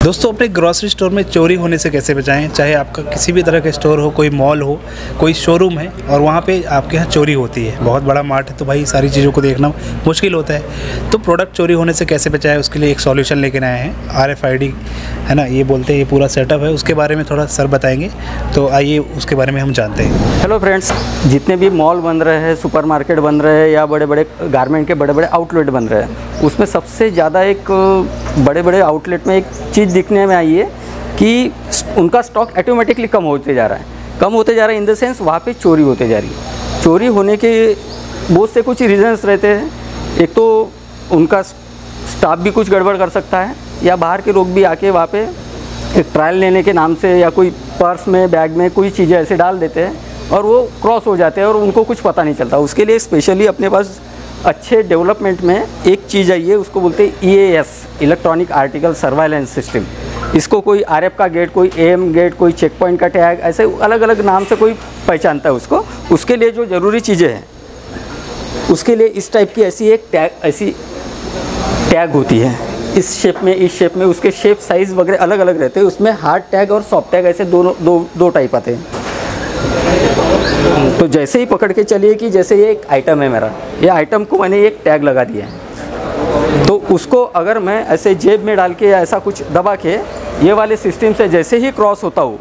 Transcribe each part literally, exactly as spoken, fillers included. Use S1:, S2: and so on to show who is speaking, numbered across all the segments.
S1: दोस्तों, अपने grocery store में चोरी होने से कैसे बचाएं। चाहे आपका किसी भी तरह का स्टोर हो, कोई मॉल हो, कोई शोरूम है और वहाँ पे आपके यहाँ चोरी होती है। बहुत बड़ा मार्ट है तो भाई सारी चीज़ों को देखना मुश्किल होता है। तो प्रोडक्ट चोरी होने से कैसे बचाएं, उसके लिए एक सॉल्यूशन लेकर आए हैं। आर एफ आई डी है ना, ये बोलते हैं, ये पूरा सेटअप है। उसके बारे में थोड़ा सर बताएंगे, तो आइए उसके बारे में हम जानते हैं।
S2: हेलो फ्रेंड्स, जितने भी मॉल बन रहे हैं, सुपरमार्केट बन रहे हैं या बड़े बड़े गारमेंट के बड़े बड़े आउटलेट बन रहे हैं, उसमें सबसे ज़्यादा एक बड़े बड़े आउटलेट में एक चीज़ दिखने में आई है कि उनका स्टॉक ऑटोमेटिकली कम होते जा रहा है कम होते जा रहा है इन द सेंस वहाँ पे चोरी होते जा रही है। चोरी होने के बहुत से कुछ रीजंस रहते हैं। एक तो उनका स्टाफ भी कुछ गड़बड़ कर सकता है, या बाहर के लोग भी आके वहाँ पे एक ट्रायल लेने के नाम से या कोई पर्स में, बैग में कोई चीज़ें ऐसे डाल देते हैं और वो क्रॉस हो जाते हैं और उनको कुछ पता नहीं चलता। उसके लिए स्पेशली अपने पास अच्छे डेवलपमेंट में एक चीज़ आई है, उसको बोलते हैं E A S, electronic article surveillance system. इसको कोई आर एफ का गेट, कोई ए एम गेट, कोई चेक पॉइंट का टैग, ऐसे अलग अलग नाम से कोई पहचानता है उसको। उसके लिए जो ज़रूरी चीज़ें हैं, उसके लिए इस टाइप की ऐसी एक टैग ऐसी टैग होती है, इस शेप में, इस शेप में। उसके शेप साइज़ वगैरह अलग अलग रहते हैं। उसमें हार्ड टैग और सॉफ्ट टैग ऐसे दोनों दो दो टाइप आते हैं। तो जैसे ही पकड़ के चलिए कि जैसे ये एक आइटम है मेरा, ये आइटम को मैंने एक टैग लगा दिया है, तो उसको अगर मैं ऐसे जेब में डाल के या ऐसा कुछ दबा के ये वाले सिस्टम से जैसे ही क्रॉस होता हूँ,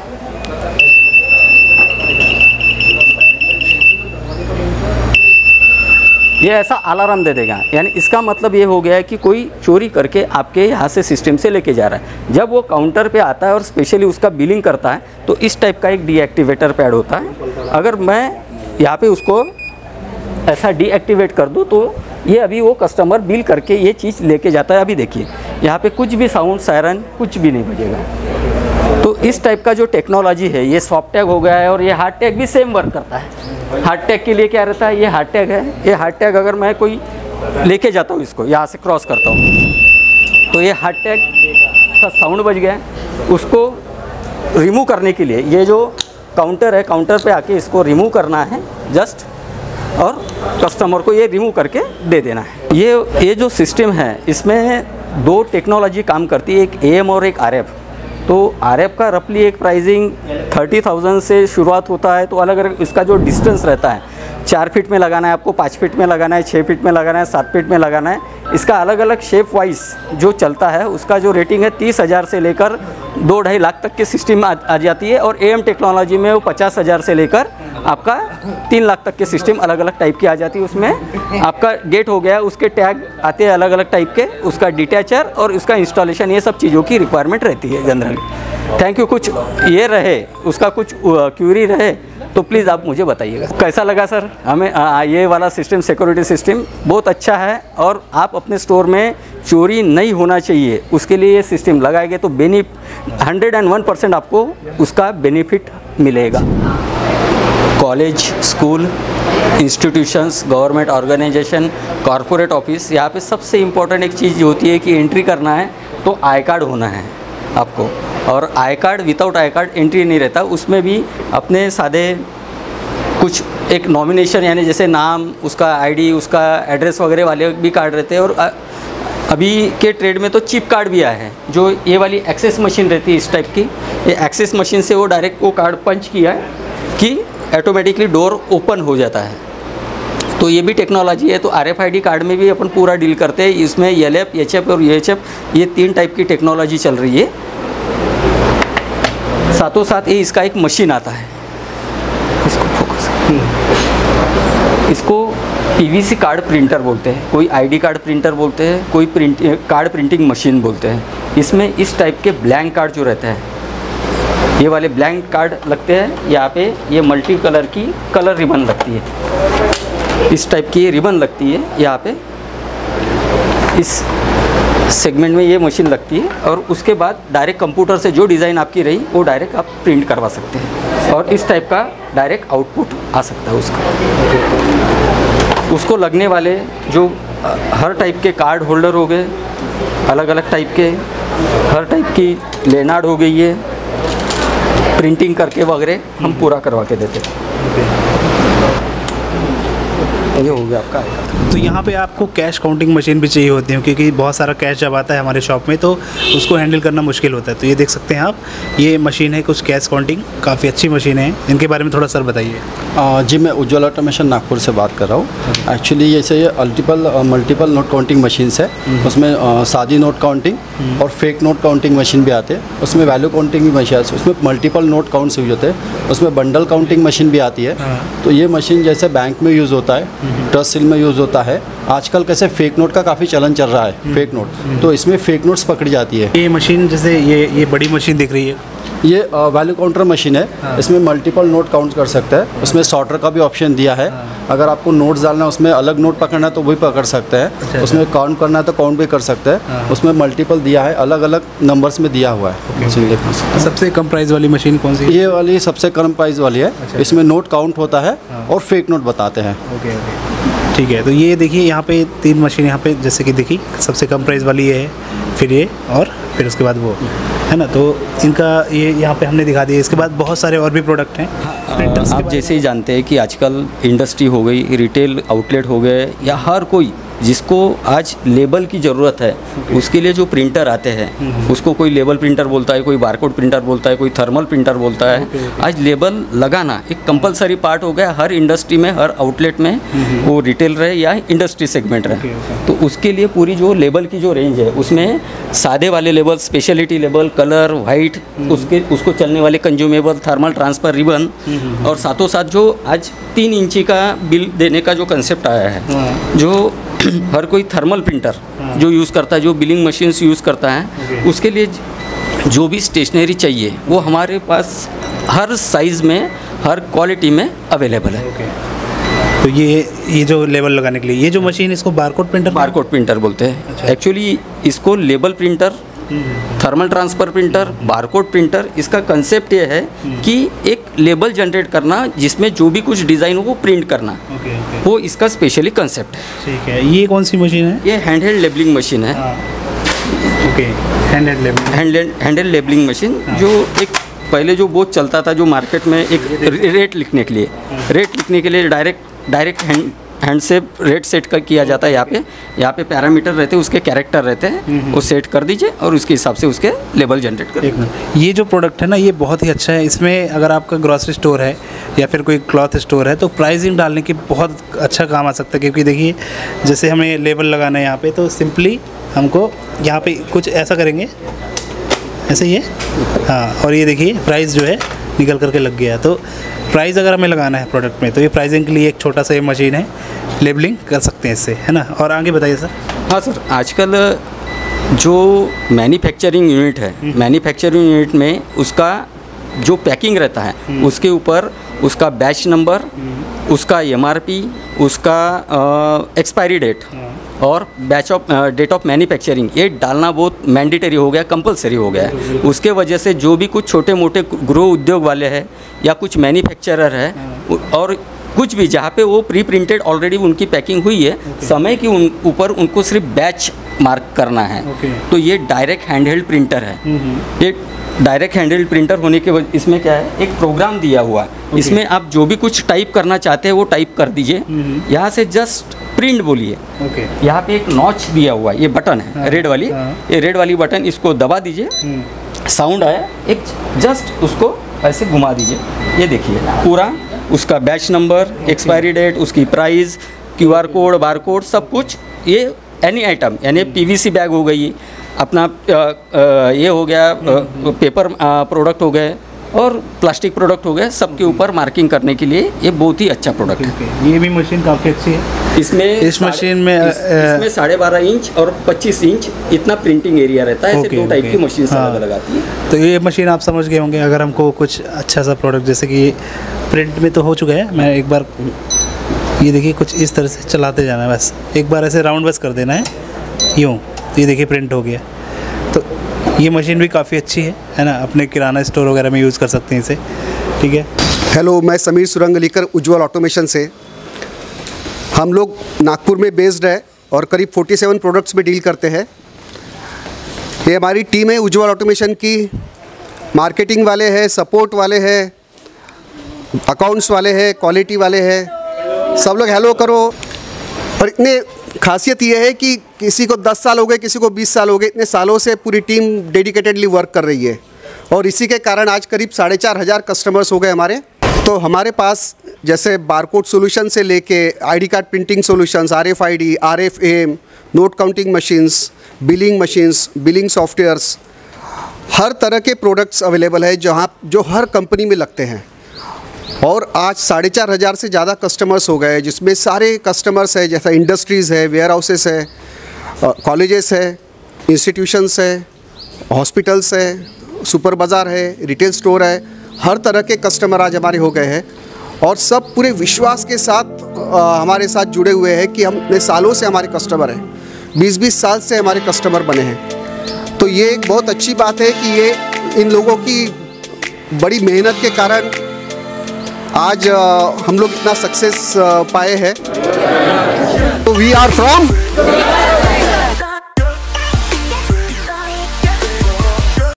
S2: ये ऐसा अलार्म दे देगा। यानी इसका मतलब ये हो गया है कि कोई चोरी करके आपके यहाँ से सिस्टम से लेके जा रहा है। जब वो काउंटर पे आता है और स्पेशली उसका बिलिंग करता है, तो इस टाइप का एक डीएक्टिवेटर पैड होता है। अगर मैं यहाँ पे उसको ऐसा डीएक्टिवेट कर दूँ तो ये अभी वो कस्टमर बिल करके ये चीज़ लेके जाता है। अभी देखिए यहाँ पे कुछ भी साउंड, सायरन कुछ भी नहीं बजेगा। तो इस टाइप का जो टेक्नोलॉजी है, ये सॉफ्ट टैग हो गया है और ये हार्ड टैग भी सेम वर्क करता है। हार्ड टैग के लिए क्या रहता है, ये हार्ड टैग है। ये हार्ड टैग अगर मैं कोई लेके जाता हूँ, इसको यहाँ से क्रॉस करता हूँ, तो ये हार्ड टैग का साउंड बज गया। उसको रिमूव करने के लिए ये जो काउंटर है, काउंटर पे आके इसको रिमूव करना है जस्ट, और कस्टमर को ये रिमूव करके दे देना है। ये ये जो सिस्टम है, इसमें दो टेक्नोलॉजी काम करती है, एक ए एम और एक आर एफ। तो आर एफ का रफली एक प्राइसिंग थर्टी थाउजेंड से शुरुआत होता है। तो अलग अलग इसका जो डिस्टेंस रहता है, चार फीट में लगाना है आपको, पाँच फीट में लगाना है, छः फीट में लगाना है, सात फीट में लगाना है। इसका अलग अलग शेप वाइज जो चलता है, उसका जो रेटिंग है तीस हज़ार से लेकर दो ढाई लाख तक के सिस्टम आ, आ जाती है। और ए एम टेक्नोलॉजी में वो पचास हज़ार से लेकर आपका तीन लाख तक के सिस्टम अलग अलग टाइप की आ जाती है। उसमें आपका गेट हो गया, उसके टैग आते हैं अलग अलग टाइप के, उसका डिटैचर और उसका इंस्टॉलेशन, ये सब चीज़ों की रिक्वायरमेंट रहती है जनरली। Thank you. कुछ ये रहे, उसका कुछ क्यूरी रहे तो प्लीज़ आप मुझे बताइएगा। कैसा लगा सर हमें आ, ये वाला सिस्टम, सिक्योरिटी सिस्टम बहुत अच्छा है और आप अपने स्टोर में चोरी नहीं होना चाहिए, उसके लिए ये सिस्टम लगाएंगे तो बेनी हंड्रेड एंड वन परसेंट आपको उसका बेनिफिट मिलेगा। College, school, institutions, government organisation, corporate office, यहाँ पे सबसे इम्पोर्टेंट एक चीज़ होती है कि एंट्री करना है तो आई कार्ड होना है आपको। और I card, without I card entry नहीं रहता। उसमें भी अपने सादे कुछ एक नॉमिनेशन, यानी जैसे नाम, उसका आईडी, उसका एड्रेस वगैरह वाले भी कार्ड रहते हैं। और अभी के ट्रेड में तो चिप कार्ड भी आया है, जो ये वाली एक्सेस मशीन रहती है इस टाइप की। ये एक्सेस मशीन से वो डायरेक्ट वो कार्ड पंच किया है कि ऑटोमेटिकली डोर ओपन हो जाता है। तो ये भी टेक्नोलॉजी है। तो R F I D card में भी अपन पूरा डील करते हैं। इसमें एल एफ, एच एफ और यू एच एफ, ये तीन टाइप की टेक्नोलॉजी चल रही है। साथों साथ ये इसका एक मशीन आता है, इसको फोकस, इसको P V C card printer बोलते हैं, कोई आई डी कार्ड प्रिंटर बोलते हैं, कोई प्रिंट कार्ड प्रिंटिंग मशीन बोलते हैं। इसमें इस टाइप के ब्लैंक कार्ड जो रहते हैं, ये वाले ब्लैंक कार्ड लगते हैं। यहाँ पे ये मल्टी कलर की कलर रिबन लगती है, इस टाइप की रिबन लगती है यहाँ पे, इस सेगमेंट में ये मशीन लगती है। और उसके बाद डायरेक्ट कंप्यूटर से जो डिज़ाइन आपकी रही वो डायरेक्ट आप प्रिंट करवा सकते हैं और इस टाइप का डायरेक्ट आउटपुट आ सकता है उसका। उसको लगने वाले जो हर टाइप के कार्ड होल्डर हो गए, अलग अलग टाइप के, हर टाइप की लेनार्ड हो गई है, प्रिंटिंग करके वगैरह हम पूरा करवा के देते हैं। ये हो गया आपका।
S1: तो यहाँ पे आपको कैश काउंटिंग मशीन भी चाहिए होती है, क्योंकि बहुत सारा कैश जब आता है हमारे शॉप में तो उसको हैंडल करना मुश्किल होता है। तो ये देख सकते हैं आप, ये मशीन है कुछ कैश काउंटिंग, काफ़ी अच्छी मशीन है। इनके बारे में थोड़ा सर बताइए।
S3: जी, मैं उज्ज्वल ऑटोमेशन नागपुर से बात कर रहा हूँ। एक्चुअली जैसे ये multiple multiple note counting machines है, उसमें आ, सादी नोट काउंटिंग और फेक नोट काउंटिंग मशीन भी आते हैं, उसमें वैल्यू काउंटिंग भी मशीन, उसमें मल्टीपल नोट काउंट्स यूज होते हैं, उसमें बंडल काउंटिंग मशीन भी आती है। तो ये मशीन जैसे बैंक में यूज़ होता है, ट्रस्ट सील में यूज़ होता है। आजकल कैसे फेक नोट का काफ़ी चलन चल रहा है, फेक नोट, तो इसमें फेक नोट्स पकड़ी जाती है।
S1: ये मशीन जैसे ये ये बड़ी मशीन दिख रही है,
S3: ये वैल्यू काउंटर मशीन है। हाँ। इसमें मल्टीपल नोट काउंट कर सकता है, उसमें सॉर्टर का भी ऑप्शन दिया है। हाँ। अगर आपको नोट्स डालना है, उसमें अलग नोट पकड़ना है तो वही पकड़ सकते हैं। अच्छा, उसमें काउंट करना है तो काउंट भी कर सकते हैं। हाँ। उसमें मल्टीपल दिया है, अलग अलग नंबर्स में दिया हुआ है।
S1: तो सबसे कम प्राइस वाली मशीन कौन सी है?
S3: ये वाली सबसे कम प्राइस वाली है। अच्छा, इसमें नोट काउंट होता है। हाँ। और फेक नोट बताते हैं।
S1: ओके ओके, ठीक है। तो ये देखिए यहाँ पे तीन मशीन यहाँ पे जैसे कि देखी, सबसे कम प्राइस वाली ये है, फिर ये और फिर उसके बाद वो है ना। तो इनका ये यहाँ पे हमने दिखा दिया। इसके बाद बहुत सारे और भी प्रोडक्ट हैं।
S2: हाँ, आप जैसे ही जानते हैं कि आजकल इंडस्ट्री हो गई, रिटेल आउटलेट हो गए, या हर कोई जिसको आज लेबल की ज़रूरत है, उसके लिए जो प्रिंटर आते हैं, उसको कोई लेबल प्रिंटर बोलता है, कोई बारकोड प्रिंटर बोलता है, कोई थर्मल प्रिंटर बोलता है। आज लेबल लगाना एक कंपलसरी पार्ट हो गया हर इंडस्ट्री में, हर आउटलेट में, वो रिटेल रहे या इंडस्ट्री सेगमेंट रहे। तो उसके लिए पूरी जो लेबल की जो रेंज है, उसमें सादे वाले label, speciality label, colour, white, उसके उसको चलने वाले कंज्यूमेबल, थर्मल ट्रांसफ़र रिबन, और साथों साथ जो आज तीन इंची का बिल देने का जो कंसेप्ट आया है, जो हर कोई थर्मल प्रिंटर जो यूज़ करता है, जो बिलिंग मशीन्स यूज़ करता है, उसके लिए जो भी स्टेशनरी चाहिए वो हमारे पास हर साइज़ में, हर क्वालिटी में अवेलेबल है।
S1: तो ये ये जो लेबल लगाने के लिए ये जो मशीन, इसको बारकोड प्रिंटर
S2: बारकोड प्रिंटर बोलते हैं। अच्छा। एक्चुअली इसको label printer, thermal transfer printer, barcode printer, इसका कंसेप्ट ये है कि एक लेबल जनरेट करना जिसमें जो भी कुछ डिज़ाइन हो वो प्रिंट करना। Okay, okay. वो इसका स्पेशली कंसेप्ट है।
S1: ठीक है। ये कौन सी मशीन है?
S2: ये हैंड हेल्ड लेबलिंग मशीन है।
S1: Okay, hand held labelling
S2: hand hand held labelling machine, जो एक पहले जो बहुत चलता था, जो मार्केट में एक रेट लिखने के लिए रेट लिखने के लिए डायरेक्ट डायरेक्ट हैंड हैंड से रेट सेट कर किया जाता है। यहाँ पे यहाँ पे पैरामीटर रहते हैं, उसके कैरेक्टर रहते हैं, वो सेट कर दीजिए और उसके हिसाब से उसके लेबल जनरेट कर दीजिए।
S1: ये जो प्रोडक्ट है ना, ये बहुत ही अच्छा है। इसमें अगर आपका ग्रॉसरी स्टोर है या फिर कोई क्लॉथ स्टोर है तो प्राइसिंग डालने की बहुत अच्छा काम आ सकता है। क्योंकि देखिए, जैसे हमें लेबल लगाना है यहाँ पे, तो सिंपली हमको यहाँ पे कुछ ऐसा करेंगे, ऐसे ही है। हाँ, और ये देखिए प्राइस जो है निकल करके लग गया। तो प्राइस अगर हमें लगाना है प्रोडक्ट में, तो ये प्राइसिंग के लिए एक छोटा सा ये मशीन है, लेबलिंग कर सकते हैं इससे, है ना। और आगे बताइए सर।
S2: हाँ सर, आजकल जो मैन्युफैक्चरिंग यूनिट है, मैन्युफैक्चरिंग यूनिट में उसका जो पैकिंग रहता है, उसके ऊपर उसका बैच नंबर, उसका एमआरपी, उसका एक्सपायरी डेट और batch of date of manufacturing, ये डालना बहुत मैंडेटरी हो गया, कंपलसरी हो गया है। उसके वजह से जो भी कुछ छोटे मोटे गृह उद्योग वाले हैं या कुछ मैन्युफैक्चरर है, और कुछ भी जहाँ पे वो प्री प्रिंटेड ऑलरेडी उनकी पैकिंग हुई है, समय के उन ऊपर उनको सिर्फ बैच मार्क करना है। तो ये डायरेक्ट हैंडहेल्ड प्रिंटर है। ये डायरेक्ट हैंडहेल्ड प्रिंटर होने के वजह, इसमें क्या है, एक प्रोग्राम दिया हुआ है। okay. इसमें आप जो भी कुछ टाइप करना चाहते हैं वो टाइप कर दीजिए। यहाँ से जस्ट प्रिंट बोलिए। okay. यहाँ पे एक नॉच दिया हुआ है, ये बटन है, हाँ, रेड वाली, हाँ. ये रेड वाली बटन, इसको दबा दीजिए, साउंड आया, एक जस्ट उसको ऐसे घुमा दीजिए। ये देखिए पूरा उसका बैच नंबर, एक्सपायरी डेट, उसकी price, QR code, bar code, सब कुछ। ये एनी आइटम, यानी पीवीसी बैग हो गई, अपना आ, आ, ये हो गया, आ, पेपर प्रोडक्ट हो गए और प्लास्टिक प्रोडक्ट हो गए, सबके ऊपर मार्किंग करने के लिए ये बहुत ही अच्छा प्रोडक्ट है।
S1: ये भी मशीन काफ़ी अच्छी है।
S2: इसमें
S1: इस मशीन में
S2: इस, इसमें साढ़े बारह इंच और पच्चीस इंच इतना प्रिंटिंग एरिया रहता है। ऐसे दो टाइप की मशीन अलग अलग आती है।
S1: तो ये मशीन आप समझ गए होंगे। अगर हमको कुछ अच्छा सा प्रोडक्ट, जैसे कि प्रिंट में तो हो चुका है, मैं एक बार ये देखिए कुछ इस तरह से चलाते जाना है, बस एक बार ऐसे राउंड बस कर देना है यूँ, ये देखिए प्रिंट हो गया। तो ये मशीन भी काफ़ी अच्छी है, है ना। अपने किराना स्टोर वगैरह में यूज़ कर सकते हैं इसे। ठीक है।
S4: हेलो, मैं समीर सुरंगलीकर, उज्ज्वल ऑटोमेशन से। हम लोग नागपुर में बेस्ड है और करीब सैंतालीस प्रोडक्ट्स में डील करते हैं। ये हमारी टीम है उज्ज्वल ऑटोमेशन की। मार्केटिंग वाले हैं, सपोर्ट वाले हैं, अकाउंट्स वाले हैं, क्वालिटी वाले हैं, सब लोग हेलो करो। और इतने खासियत ये है कि किसी को दस साल हो गए, किसी को बीस साल हो गए, इतने सालों से पूरी टीम डेडिकेटेडली वर्क कर रही है और इसी के कारण आज करीब साढ़े चार हज़ार कस्टमर्स हो गए हमारे। तो हमारे पास जैसे बारकोड सॉल्यूशन से लेके ID card printing solutions, RFID, RFM, note counting machines, billing machines, billing softwares, हर तरह के प्रोडक्ट्स अवेलेबल है जहाँ जो हर कंपनी में लगते हैं। और आज साढ़े चार हज़ार से ज़्यादा कस्टमर्स हो गए, जिसमें सारे कस्टमर्स है, जैसा इंडस्ट्रीज़ है, वेयर हाउसेस है, कॉलेजेस है, इंस्टीट्यूशंस है, हॉस्पिटल्स है, सुपर बाज़ार है, रिटेल स्टोर है, हर तरह के कस्टमर आज हमारे हो गए हैं और सब पूरे विश्वास के साथ आ, हमारे साथ जुड़े हुए हैं कि हम इतने सालों से हमारे कस्टमर हैं, बीस बीस साल से हमारे कस्टमर बने हैं। तो ये एक बहुत अच्छी बात है कि ये इन लोगों की बड़ी मेहनत के कारण आज आ, हम लोग इतना सक्सेस पाए हैं। तो वी आर फ्रॉम